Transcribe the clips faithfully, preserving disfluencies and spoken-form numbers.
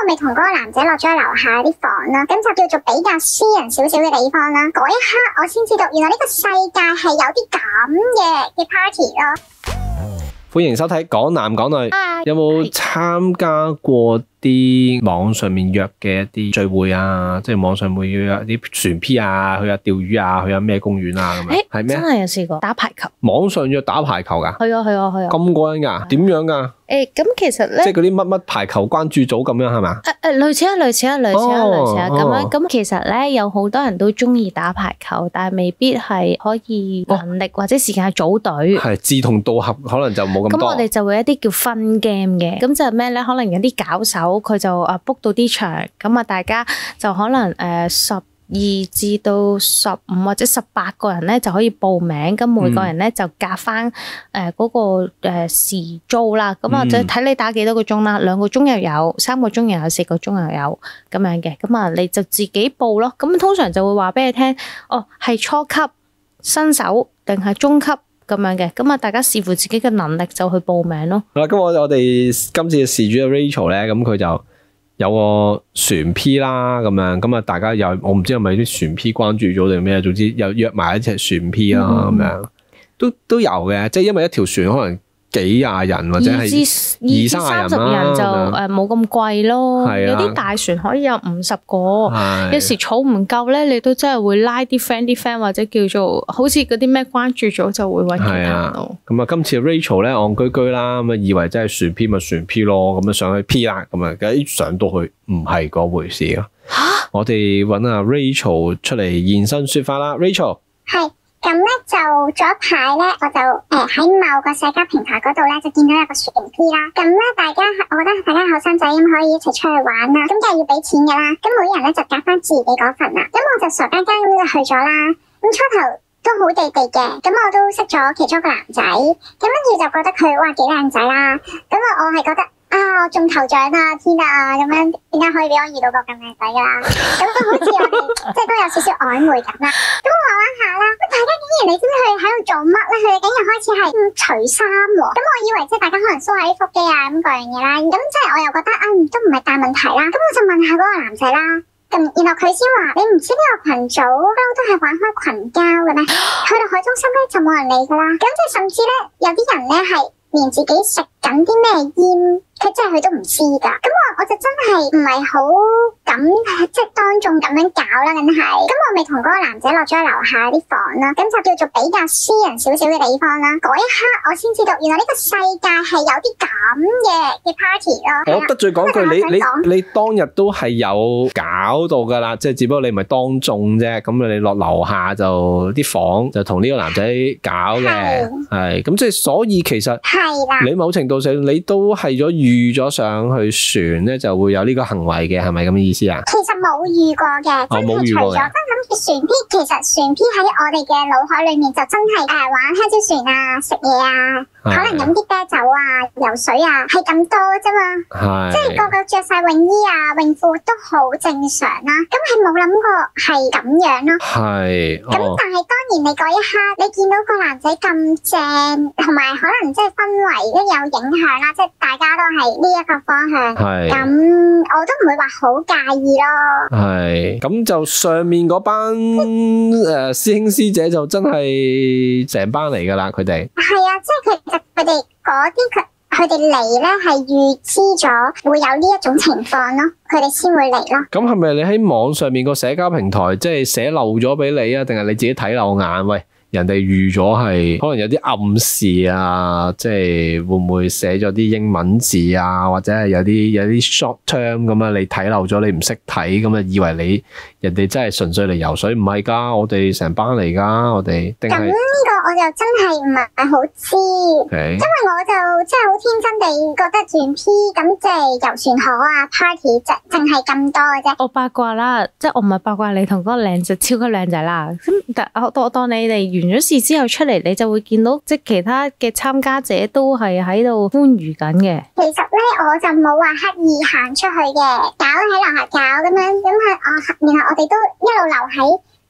我咪同嗰個男仔落咗去樓下啲房啦，咁就叫做比較私人少少嘅地方啦。嗰一刻我先知道，原來呢個世界係有啲咁嘅嘅 party 咯。 歡迎收睇《港男港女》。有冇參加過啲網上面約嘅一啲聚會啊？即係網上會約啲船 P 啊，去下釣魚啊，去下咩公園啊咁樣？係咩？ 真係有試過打排球。 網上約打排球噶？ 係啊係啊係啊。 咁過癮噶？點樣噶？ 誒，咁其實咧， 即係嗰啲乜乜排球關注組咁樣係嘛？ 誒誒，類似啊類似啊類似啊類似啊咁樣。 哦咁其實咧有好多人都中意打排球，但係未必係可以能力或者時間去組隊。 係志同道合，可能就冇咁多。 咁我哋就會有一啲叫分 game 嘅，咁就係咩咧？可能有啲搞手佢就啊 book 到啲場，咁啊大家就可能誒十二至到十五或者十八個人咧就可以報名，咁每個人咧就夾翻誒嗰個誒時租啦，咁或者睇你打幾多個鐘啦，兩個鐘又有，三個鐘又有，四個鐘又有咁樣嘅，咁啊你就自己報咯。咁通常就會話俾你聽，哦係初級、新手定係中級咁樣嘅，咁啊大家視乎自己嘅能力就去報名咯。 好啦，咁我我哋今次嘅事主 Rachel 咧，咁佢就有個船 P 啦，咁樣咁啊，大家又我唔知係咪啲船 P 關注咗定咩，總之又約埋一隻船 P 啦，咁、嗯、樣都都有嘅，即係因為一條船可能幾廿人或者係二三十人就誒冇咁貴咯。 係啊， 有啲大船可以有五十個，有時儲唔夠咧，你都真係會拉啲 friend 啲 friend 或者叫做好似嗰啲咩關注組就會揾其他人咯。 咁啊，今次 Rachel 咧戇居居啦，咁啊以為真係船 P 咪船 P 咯，咁啊上去 P 啦，咁啊一上到去唔係嗰回事咯。嚇！我哋揾阿 Rachel 出嚟現身説法啦 ，Rachel。 係。咁咧就早一排咧，我就誒喺、呃、某個社交平台嗰度咧，就見到有個船 P 啦。咁咧大家，我覺得大家後生仔咁可以一齊出去玩啦。咁梗係要俾錢噶啦。咁每人咧就夾翻自己嗰份啦。咁我就傻更更咁就去咗啦。咁初頭都好地地嘅，咁我都識咗其中一個男仔。咁跟住就覺得佢哇幾靚仔啦。咁啊，我係覺得。啊！我中頭獎啊！天啊！咁樣點解可以俾我遇到個咁靚仔㗎啦？咁都好似我哋即係都有少少曖昧咁啦。咁我玩下啦，大家竟然你知唔知佢哋喺度做乜咧？佢哋竟然開始係除衫喎。咁我以為即係大家可能 show 下啲腹肌啊咁嗰樣嘢啦。咁即係我又覺得啊，都唔係大問題啦。咁我就問下嗰個男仔啦。咁然後佢先話：你唔知呢個群組不嬲都係玩開群交嘅咩？去到海中心咧就冇人理㗎啦。咁即係甚至咧有啲人咧係連自己食緊啲咩煙。佢真係佢都唔知㗎，咁我我就真係唔係好敢即係當眾咁樣搞啦，梗係。咁我咪同嗰個男仔落咗去樓下啲房啦，咁就叫做比較私人少少嘅地方啦。嗰一刻我先知道，原來呢個世界係有啲咁嘅嘅 party 咯。 我得罪講句，你你你當日都係有搞到㗎啦，即係只不過你唔係當眾啫。咁你落樓下就啲房就同呢個男仔搞嘅，係咁即係所以其實係啦，你某程度上你都係咗預咗上去船咧，就會有呢個行為嘅，係咪咁嘅意思啊？其實冇遇過嘅，真係除咗真諗住船 P，其實船 P 喺我哋嘅腦海裏面就真係誒、呃、玩香蕉船啊、食嘢啊，可能飲啲啤酒啊、游水啊，係咁多啫嘛。係，即係個個着晒泳衣啊、泳褲都好正常啦。咁係冇諗過係咁樣咯。係。咁、哦、但係當然你嗰一刻，你見到個男仔咁正，同埋可能即係氛圍都有影響啦，即係大家都係呢一個方向，咁我都唔會話好介意咯。係，咁就上面嗰班誒、呃、師兄師姐就真係成班嚟噶啦，佢哋係啊，即係其實佢哋嗰啲佢佢哋嚟咧係預知咗會有呢一種情況咯，佢哋先會嚟咯。咁係咪你喺網上面個社交平台即係寫漏咗俾你啊？定係你自己睇漏眼？喂？人哋預咗係可能有啲暗示啊，即係會唔會寫咗啲英文字啊，或者係有啲有啲 short term 咁啊？你睇漏咗，你唔識睇咁啊，以為你人哋真係純粹嚟游水，唔係㗎，我哋成班嚟㗎，我哋定係咁呢個我就真係唔係好知，okay. 因為我就真係好天真地覺得船 P 咁即係遊船河啊 party 就淨係咁多嘅啫。我八卦啦，即係我唔係八卦你同嗰個靚仔超級靚仔啦。咁但我當當你哋完咗事之後出嚟，你就會見到即係其他嘅參加者都係喺度歡愉緊嘅。其實咧，我就冇話刻意行出去嘅，搞喺樓下搞咁樣，咁係我，然後我哋都一路留喺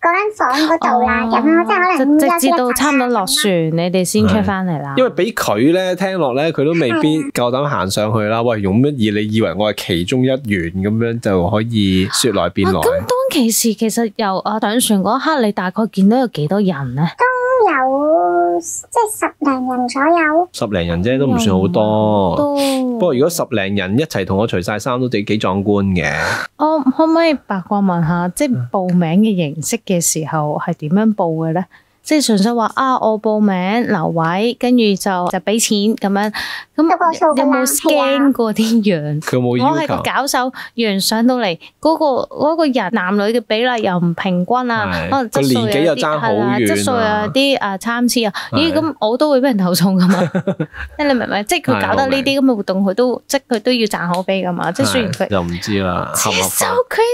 間房嗰度啦，咁樣即係可能直至到差唔多落船，你哋先出翻嚟啦。 因為俾佢咧聽落咧，佢都未必夠膽行上去啦。喂，用乜嘢？你以為我係其中一員咁樣就可以說來便來？ 咁當其時其實由啊上船嗰一刻，你大概見到有幾多人咧？ 都有即係十零人左右。 十零人啫，都唔算好多。 都不過如果十零人一齊同我除晒衫，都幾幾壯觀嘅。 我可唔可以八卦問下，即係報名嘅形式嘅時候係點樣報嘅咧？即係純粹話啊，我報名留位，跟住就就俾錢咁樣。咁有冇 scan 過啲樣？ 佢冇要求。 我係個搞手，樣上到嚟嗰個嗰個人男女嘅比例又唔平均啊，可能質素有啲係啦，質素有啲啊參差啊。咦，咁我都會俾人投訴噶嘛？即係你明唔明？即係佢搞得呢啲咁嘅活動，佢都即係佢都要賺口碑噶嘛？即係雖然佢就唔知啦。 So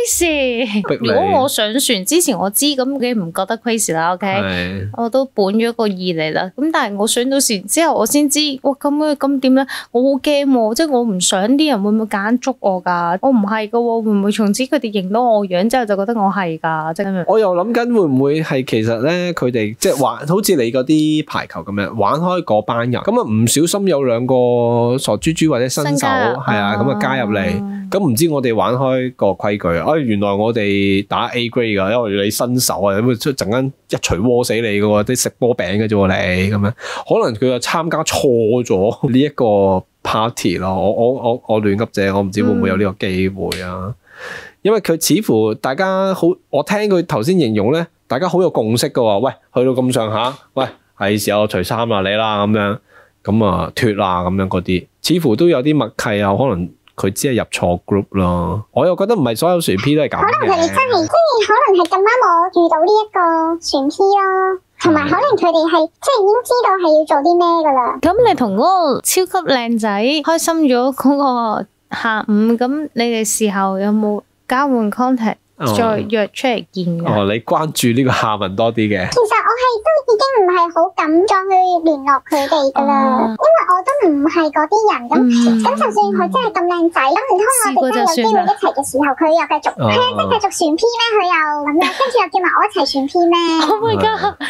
crazy！如果我上船之前我知，咁你唔覺得 crazy 啦？OK。我都本咗個意嚟啦，咁但係我上到船之後，我先知，哇咁樣咁點咧？我好驚喎，即係我唔想啲人會唔會夾硬捉我㗎？我唔係㗎喎，會唔會從此佢哋認到我樣之後就覺得我係㗎？即係我又諗緊會唔會係其實咧，佢哋即係玩好似你嗰啲排球咁樣玩開嗰班人，咁啊唔小心有兩個傻豬豬或者新手係啊，咁啊加入嚟。咁唔知我哋玩開個規矩啊？哎，原來我哋打 A grade 噶，因為你新手啊，咁出陣間一錘窩死你噶喎，啲食波餅嘅啫喎，你咁樣，可能佢又參加錯咗呢一個 party 咯。我我我我亂噏啫，我唔知會唔會有呢個機會啊？嗯、因為佢似乎大家好，我聽佢頭先形容咧，大家好有共識噶喎。喂，去到咁上下，喂，係時候除衫啦，你啦咁樣，咁啊脫啦咁樣嗰啲，似乎都有啲默契啊，可能。佢只係入錯 group 咯，我又覺得唔係所有船 P 都係咁嘅。 可能佢哋真係，即係可能係咁啱我遇到呢一個船 P 咯，同埋可能佢哋係即係已經知道係要做啲咩噶啦。 咁你同嗰個超級靚仔開心咗嗰個下午，咁你哋事後有冇交換 contact？再約出嚟見嘅。 哦，你關注呢個下文多啲嘅。 其實我係都已經唔係好敢再去聯絡佢哋噶啦，因為我都唔係嗰啲人咁。咁、嗯、就算佢真係咁靚仔，咁唔通我哋真係有機會一齊嘅時候，佢又繼續係啊，即係繼續船 P 咩？佢又咁樣，跟住又叫埋我一齊船 P 咩 ？Oh my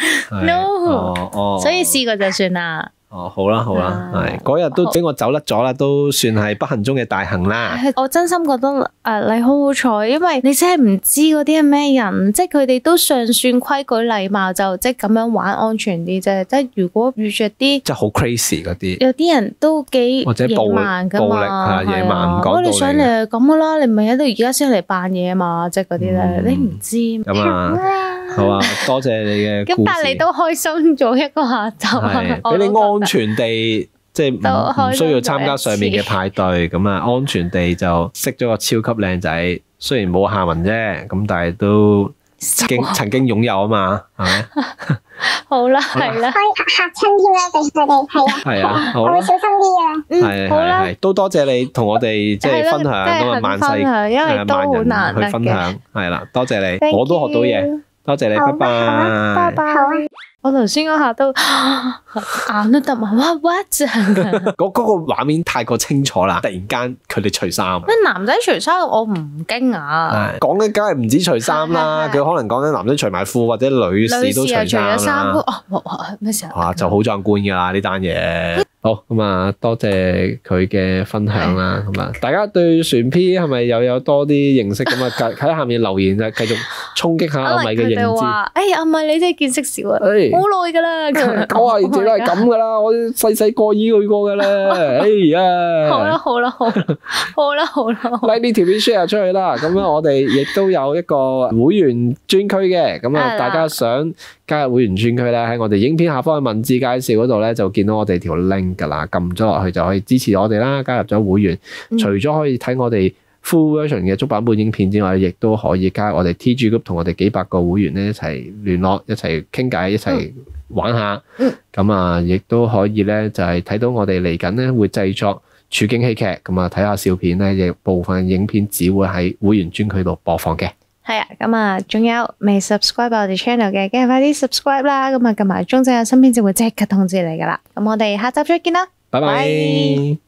god！No！ 哦哦， 所以試過就算啦。 哦，好啦好啦，係嗰日都俾我走甩咗啦，都算係不幸中嘅大幸啦。 我真心覺得誒、呃、你好好彩，因為你真係唔知嗰啲係咩人，即係佢哋都尚算規矩禮貌，就即係咁樣玩安全啲啫。即係如果遇着啲即係好 crazy 嗰啲， 有啲人都幾或者暴力暴力嚇野蠻唔講道理。 你上嚟係咁噶啦，你唔係喺度而家先嚟扮嘢嘛？即係嗰啲咧，你唔知咁啊。好啊，多謝你嘅故事。咁但係你都開心咗一個下晝， 俾你安全地即係唔需要參加上面嘅派對，咁啊安全地就識咗個超級靚仔，雖然冇下文啫，咁但係都曾經曾經擁有啊嘛，係咪？ 好啦，係啦， 可以嚇親添啦，對佢哋係啊， 係啊， 我會小心啲啊。 嗯，好啦， 都多謝你同我哋即係分享咁啊，萬世因為都好難去分享，係啦，多謝你，我都學到嘢。多謝你，拜拜， 拜拜。 我頭先嗰下都眼都得埋，哇哇正啊！ 嗰嗰個畫面太過清楚啦，突然間佢哋除衫。 咩男仔除衫，我唔驚訝。 講緊梗係唔止除衫啦，佢可能講緊男仔除埋褲或者女士都除衫啦。 哦，咩時候？ 哇，就好壯觀噶啦呢單嘢。好咁啊，多謝佢嘅分享啦，咁啊，大家對船 P 係咪又有多啲認識咁啊？喺下面留言啊，繼續衝擊下阿米嘅認知。 哎呀，阿米你真係見識少啊，好耐噶啦， 九廿年前都係咁噶啦，我細細個已經去過噶啦。哎呀， 好啦好啦好啦好啦好啦 ，like 呢條片 share 出去啦。咁樣我哋亦都有一個會員專區嘅，咁啊，大家想加入會員專區咧，喺我哋影片下方嘅文字介紹嗰度咧，就見到我哋條 link 噶啦，撳咗落去就可以支持我哋啦。加入咗會員，嗯、除咗可以睇我哋 full version 嘅足版本影片之外，亦都可以加入我哋 T G Group，同我哋幾百個會員咧一齊聯絡，一齊傾偈，一齊玩下。咁啊、嗯，亦都可以咧就係睇到我哋嚟緊咧會製作處境喜劇，咁啊睇下笑片咧，亦部分影片只會喺會員專區度播放嘅。 係啊，咁啊，仲有未 subscribe 我哋 channel 嘅，梗係快啲 subscribe 啦！咁啊，撳埋鐘仔，有新片就會即刻通知你噶啦。咁我哋下集再見啦， 拜拜。